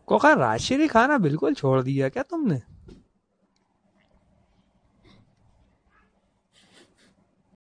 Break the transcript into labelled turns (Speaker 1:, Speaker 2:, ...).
Speaker 1: Coca Rajshree खाना बिल्कुल छोड़ दिया क्या तुमने?